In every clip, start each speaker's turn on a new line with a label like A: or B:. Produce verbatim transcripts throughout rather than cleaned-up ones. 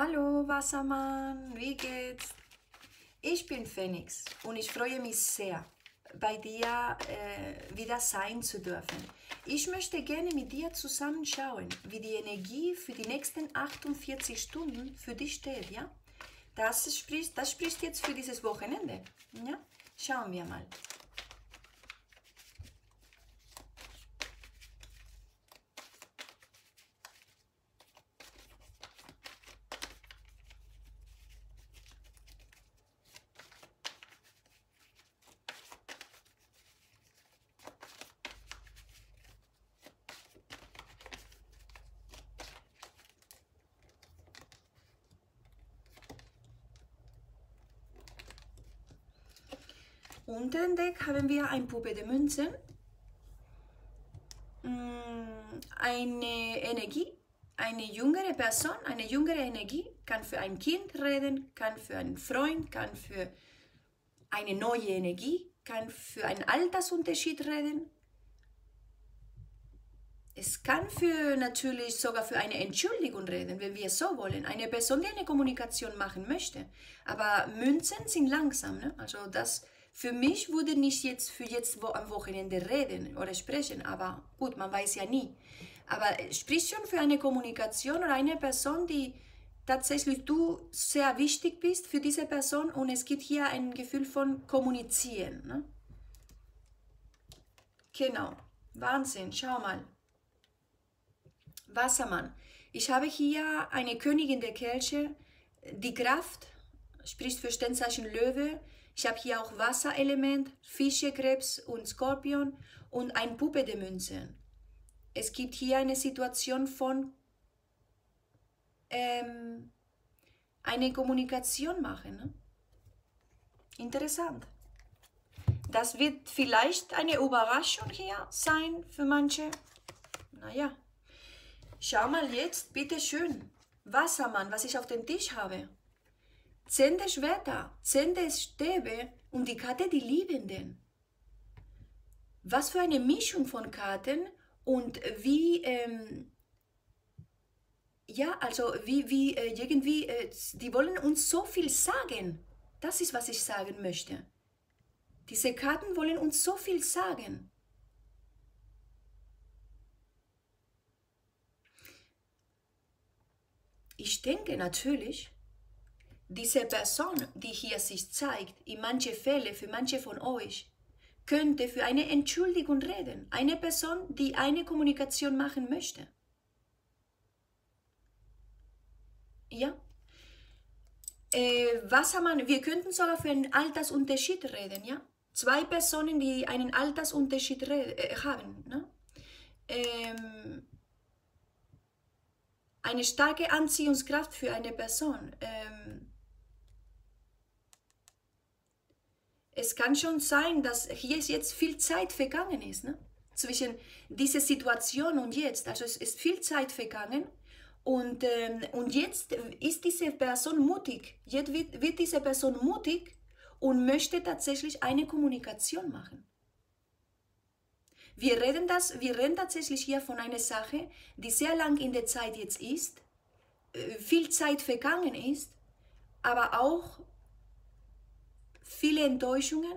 A: Hallo Wassermann, wie geht's? Ich bin Phoenix und ich freue mich sehr, bei dir äh, wieder sein zu dürfen. Ich möchte gerne mit dir zusammenschauen, wie die Energie für die nächsten achtundvierzig Stunden für dich steht, ja? Das spricht, das spricht jetzt für dieses Wochenende, ja? Schauen wir mal. Unter dem Deck haben wir ein Puppe der Münzen, eine Energie, eine jüngere Person, eine jüngere Energie, kann für ein Kind reden, kann für einen Freund, kann für eine neue Energie, kann für einen Altersunterschied reden. Es kann für natürlich sogar für eine Entschuldigung reden, wenn wir es so wollen. Eine Person, die eine Kommunikation machen möchte. Aber Münzen sind langsam, ne? Also das für mich würde nicht jetzt für jetzt wo am Wochenende reden oder sprechen, aber gut, man weiß ja nie. Aber sprich schon für eine Kommunikation oder eine Person, die tatsächlich du sehr wichtig bist für diese Person und es gibt hier ein Gefühl von Kommunizieren, ne? Genau, Wahnsinn, schau mal. Wassermann, ich habe hier eine Königin der Kelche, die Kraft, spricht für Sternzeichen Löwe. Ich habe hier auch Wasserelement, Fische, Krebs und Skorpion und ein Puppe der Münzen. Es gibt hier eine Situation von ähm, eine Kommunikation machen. Ne? Interessant. Das wird vielleicht eine Überraschung hier sein für manche. Naja. Schau mal jetzt, bitte schön, Wassermann, was ich auf dem Tisch habe. Zehn der Schwerter, zehn der Stäbe und die Karte die Liebenden. Was für eine Mischung von Karten und wie, ähm, ja, also wie, wie äh, irgendwie, äh, die wollen uns so viel sagen. Das ist, was ich sagen möchte. Diese Karten wollen uns so viel sagen. Ich denke natürlich, diese Person, die hier sich zeigt, in manchen Fällen, für manche von euch, könnte für eine Entschuldigung reden. Eine Person, die eine Kommunikation machen möchte. Ja. Äh, Wassermann, wir könnten sogar für einen Altersunterschied reden, ja. Zwei Personen, die einen Altersunterschied äh, haben, ne? Ähm, eine starke Anziehungskraft für eine Person. Ähm, es kann schon sein, dass hier jetzt viel Zeit vergangen ist, ne? Zwischen dieser Situation und jetzt. Also es ist viel Zeit vergangen und, ähm, und jetzt ist diese Person mutig. Jetzt wird, wird diese Person mutig und möchte tatsächlich eine Kommunikation machen. Wir reden, das, wir reden tatsächlich hier von einer Sache, die sehr lang in der Zeit jetzt ist, viel Zeit vergangen ist, aber auch viele Enttäuschungen.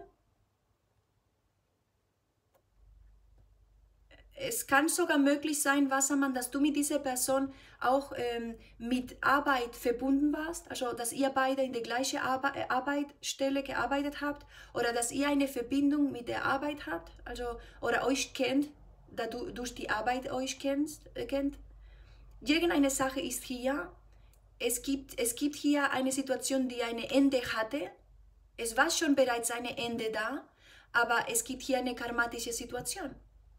A: Es kann sogar möglich sein, Wassermann, dass du mit dieser Person auch ähm, mit Arbeit verbunden warst, also dass ihr beide in der gleichen Arbe Arbeitsstelle gearbeitet habt oder dass ihr eine Verbindung mit der Arbeit habt, also oder euch kennt, da du durch die Arbeit euch kennst, äh, kennt. Irgendeine Sache ist hier, es gibt, es gibt hier eine Situation, die ein Ende hatte, es war schon bereits ein Ende da, aber es gibt hier eine karmatische Situation.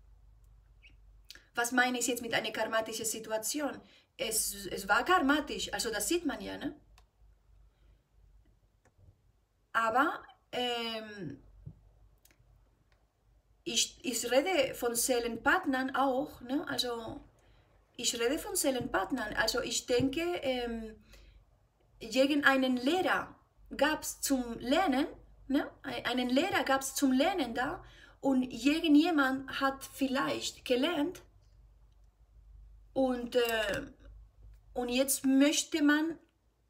A: Was meine ich jetzt mit einer karmatischen Situation? Es, es war karmatisch, also das sieht man ja, ne? Aber ähm, ich, ich rede von Seelenpartnern auch, ne? Also ich rede von Seelenpartnern, also ich denke, ähm, irgendeinen Lehrer gab es zum Lernen, ne? Einen Lehrer gab es zum Lernen da und irgendjemand hat vielleicht gelernt, Und, äh, und jetzt möchte man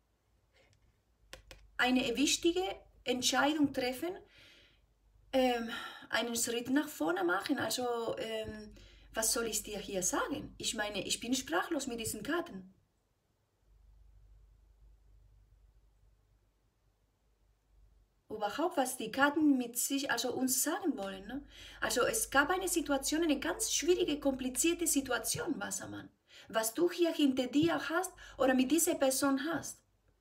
A: eine wichtige Entscheidung treffen, ähm, einen Schritt nach vorne machen. Also, ähm, was soll ich dir hier sagen? Ich meine, ich bin sprachlos mit diesen Karten. Überhaupt, was die Karten mit sich, also uns sagen wollen. Ne? Also es gab eine Situation, eine ganz schwierige, komplizierte Situation, Wassermann. Was du hier hinter dir hast oder mit dieser Person hast.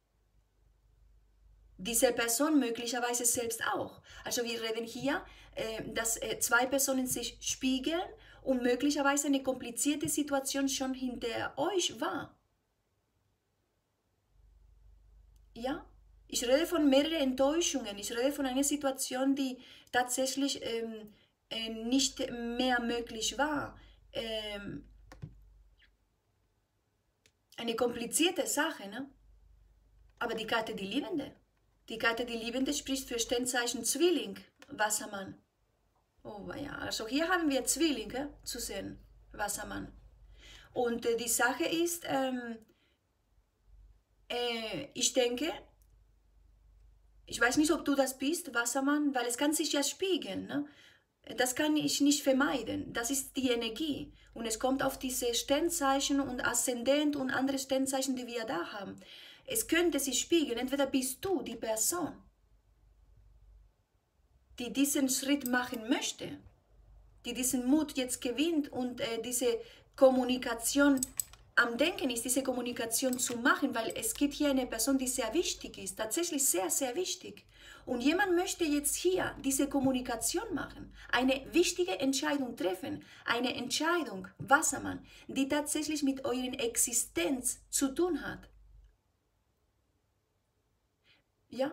A: Diese Person möglicherweise selbst auch. Also wir reden hier, äh, dass äh, zwei Personen sich spiegeln und möglicherweise eine komplizierte Situation schon hinter euch war. Ja? Ich rede von mehreren Enttäuschungen. Ich rede von einer Situation, die tatsächlich ähm, äh, nicht mehr möglich war. Ähm, eine komplizierte Sache, ne? Aber die Karte die Liebende. Die Karte die Liebende spricht für Sternzeichen Zwilling, Wassermann. Oh ja, also hier haben wir Zwillinge zu sehen, Wassermann. Und äh, die Sache ist, ähm, äh, ich denke, ich weiß nicht, ob du das bist, Wassermann, weil es kann sich ja spiegeln. Ne? Das kann ich nicht vermeiden. Das ist die Energie. Und es kommt auf diese Sternzeichen und Aszendent und andere Sternzeichen, die wir da haben. Es könnte sich spiegeln. Entweder bist du die Person, die diesen Schritt machen möchte, die diesen Mut jetzt gewinnt und äh, diese Kommunikation am Denken ist, diese Kommunikation zu machen, weil es gibt hier eine Person, die sehr wichtig ist, tatsächlich sehr, sehr wichtig. Und jemand möchte jetzt hier diese Kommunikation machen, eine wichtige Entscheidung treffen, eine Entscheidung, Wassermann, die tatsächlich mit eurer Existenz zu tun hat. Ja?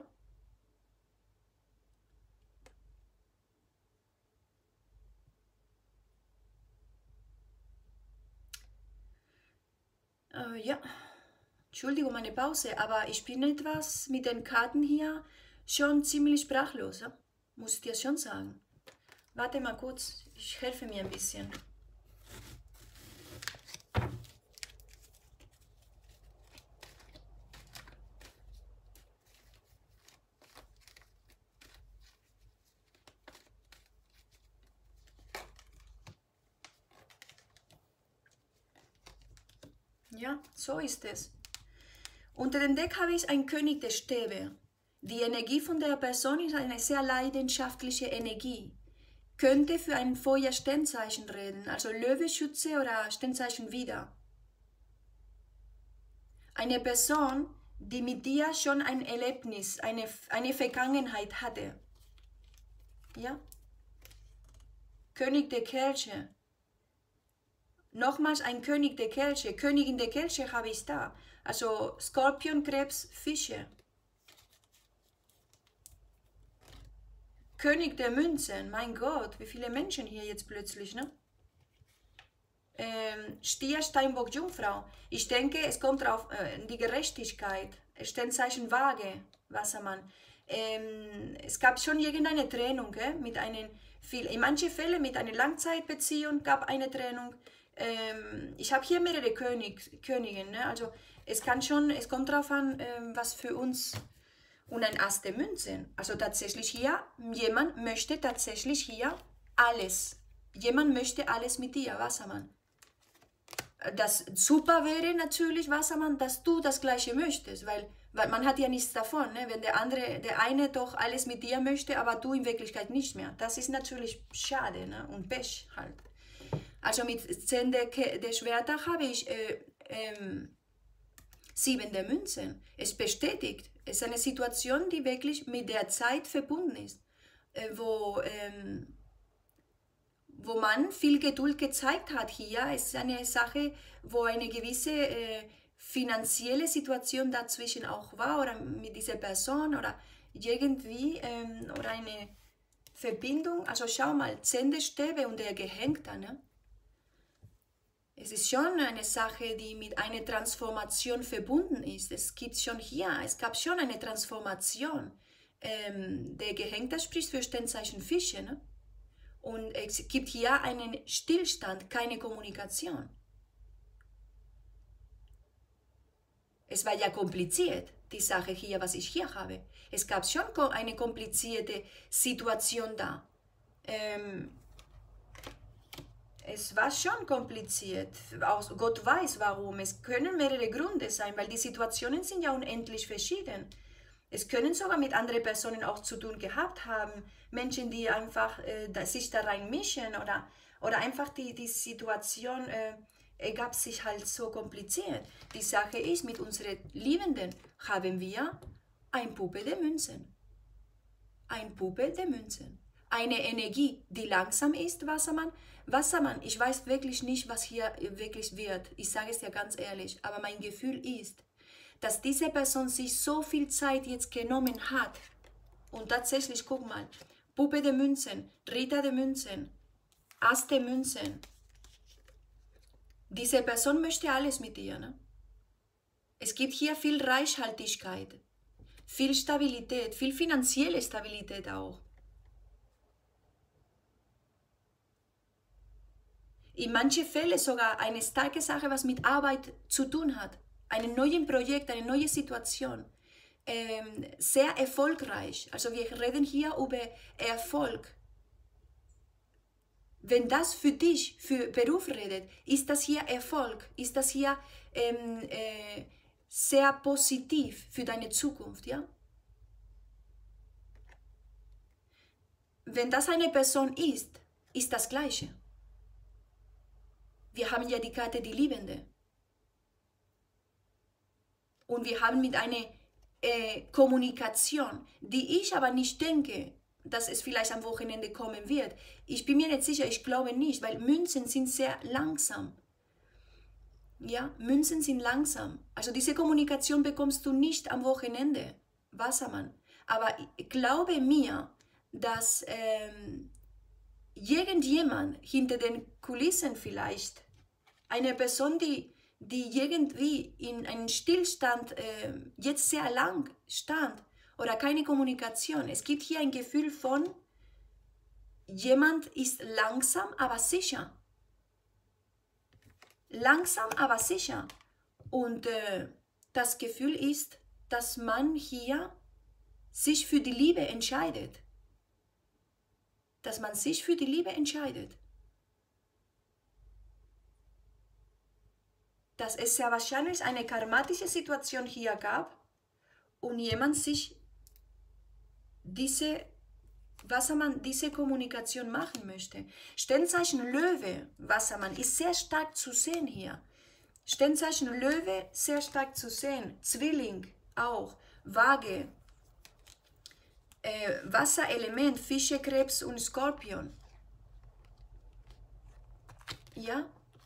A: Äh, ja. Entschuldigung, meine Pause, aber ich bin etwas mit den Karten hier schon ziemlich sprachlos, ja? Muss ich dir schon sagen. Warte mal kurz, ich helfe mir ein bisschen. Ja, so ist es. Unter dem Deck habe ich einen König der Stäbe. Die Energie von der Person ist eine sehr leidenschaftliche Energie. Könnte für ein Feuer-Sternzeichen reden, also Löwe, Schütze oder Sternzeichen Widder. Eine Person, die mit dir schon ein Erlebnis, eine, eine Vergangenheit hatte. Ja? König der Kelche. Nochmals ein König der Kelche. Königin der Kelche habe ich da. Also Skorpion, Krebs, Fische. König der Münzen. Mein Gott, wie viele Menschen hier jetzt plötzlich, ne? Ähm, Stier, Steinbock, Jungfrau. Ich denke, es kommt drauf äh, die Gerechtigkeit. Sternzeichen Waage, Wassermann. Ähm, es gab schon irgendeine Trennung, äh, mit einen, viel, in manchen Fällen mit einer Langzeitbeziehung gab eine Trennung. Ähm, ich habe hier mehrere König, Königinnen, ne? Also es kann schon, es kommt darauf an, ähm, was für uns, und ein Ass der Münzen. Also tatsächlich hier, jemand möchte tatsächlich hier alles. Jemand möchte alles mit dir, Wassermann. Das super wäre natürlich, Wassermann, dass du das Gleiche möchtest, weil, weil man hat ja nichts davon, ne? Wenn der andere, der eine doch alles mit dir möchte, aber du in Wirklichkeit nicht mehr. Das ist natürlich schade, ne? Und Pech halt. Also mit zehn der, der Schwerter habe ich äh, ähm, sieben der Münzen. Es bestätigt, es ist eine Situation, die wirklich mit der Zeit verbunden ist, äh, wo, ähm, wo man viel Geduld gezeigt hat. Hier ist eine Sache, wo eine gewisse äh, finanzielle Situation dazwischen auch war oder mit dieser Person oder irgendwie ähm, oder eine Verbindung. Also schau mal, zehn der Stäbe und der Gehängte, ne? Es ist schon eine Sache, die mit einer Transformation verbunden ist. Es gibt schon hier, es gab schon eine Transformation. Ähm, der Gehängte spricht für Sternzeichen Fische, ne? Und es gibt hier einen Stillstand, keine Kommunikation. Es war ja kompliziert. die Sache hier, was ich hier habe. Es gab schon eine komplizierte Situation da. Ähm, es war schon kompliziert. Auch Gott weiß warum. Es können mehrere Gründe sein, weil die Situationen sind ja unendlich verschieden. Es können sogar mit anderen Personen auch zu tun gehabt haben. Menschen, die einfach äh, sich da reinmischen oder, oder einfach die, die Situation äh, ergab sich halt so kompliziert. Die Sache ist, mit unseren Liebenden haben wir ein Puppe der Münzen. Ein Puppe der Münzen. Eine Energie, die langsam ist, Wassermann. Wassermann, ich weiß wirklich nicht, was hier wirklich wird. Ich sage es dir ganz ehrlich, aber mein Gefühl ist, dass diese Person sich so viel Zeit jetzt genommen hat. Und tatsächlich, guck mal, Puppe der Münzen, Ritter der Münzen, Ass der Münzen. Diese Person möchte alles mit dir. Ne? Es gibt hier viel Reichhaltigkeit, viel Stabilität, viel finanzielle Stabilität auch. In manchen Fällen sogar eine starke Sache, was mit Arbeit zu tun hat. Ein neues Projekt, eine neue Situation. Ähm, sehr erfolgreich. Also wir reden hier über Erfolg. Wenn das für dich, für Beruf redet, ist das hier Erfolg, ist das hier ähm, äh, sehr positiv für deine Zukunft, ja? Wenn das eine Person ist, ist das Gleiche. Wir haben ja die Karte die Liebende. Und wir haben mit einer äh, Kommunikation, die ich aber nicht denke, dass es vielleicht am Wochenende kommen wird. Ich bin mir nicht sicher, ich glaube nicht, weil Münzen sind sehr langsam. Ja, Münzen sind langsam. Also diese Kommunikation bekommst du nicht am Wochenende, Wassermann. Aber glaube mir, dass ähm, irgendjemand hinter den Kulissen vielleicht, eine Person, die, die irgendwie in einem Stillstand äh, jetzt sehr lang stand oder keine Kommunikation. Es gibt hier ein Gefühl von, jemand ist langsam, aber sicher. Langsam, aber sicher. Und äh, das Gefühl ist, dass man hier sich für die Liebe entscheidet. Dass man sich für die Liebe entscheidet. Dass es sehr wahrscheinlich eine karmatische Situation hier gab und jemand sich diese, Wassermann, diese Kommunikation machen möchte. Sternzeichen Löwe, Wassermann, ist sehr stark zu sehen hier. Sternzeichen Löwe, sehr stark zu sehen. Zwilling auch. Waage. Äh, Wasserelement, Fische, Krebs und Skorpion. Ja?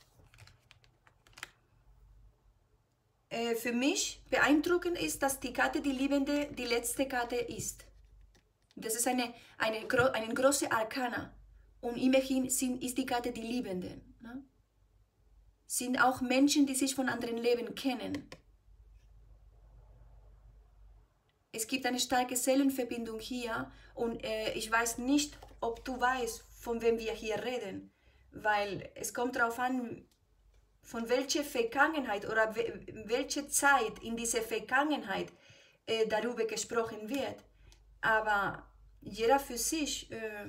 A: Äh, für mich beeindruckend ist, dass die Karte die Liebende die letzte Karte ist. Das ist eine, eine, eine große Arkana. Und immerhin sind, ist die Karte die Liebenden. Ne? Sind auch Menschen, die sich von anderen Leben kennen. Es gibt eine starke Seelenverbindung hier und äh, ich weiß nicht, ob du weißt, von wem wir hier reden, weil es kommt darauf an, von welcher Vergangenheit oder welche Zeit in dieser Vergangenheit äh, darüber gesprochen wird. Aber jeder für sich äh,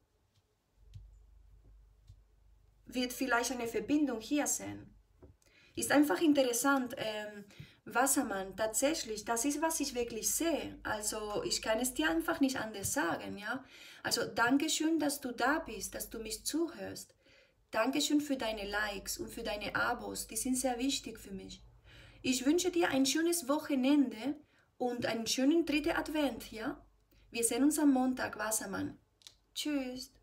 A: wird vielleicht eine Verbindung hier sehen. Ist einfach interessant, ähm, Wassermann, tatsächlich, das ist, was ich wirklich sehe. Also ich kann es dir einfach nicht anders sagen, ja. Also Dankeschön, dass du da bist, dass du mich zuhörst. Dankeschön für deine Likes und für deine Abos, die sind sehr wichtig für mich. Ich wünsche dir ein schönes Wochenende und einen schönen dritten Advent, ja. Wir sehen uns am Montag, Wassermann. Tschüss.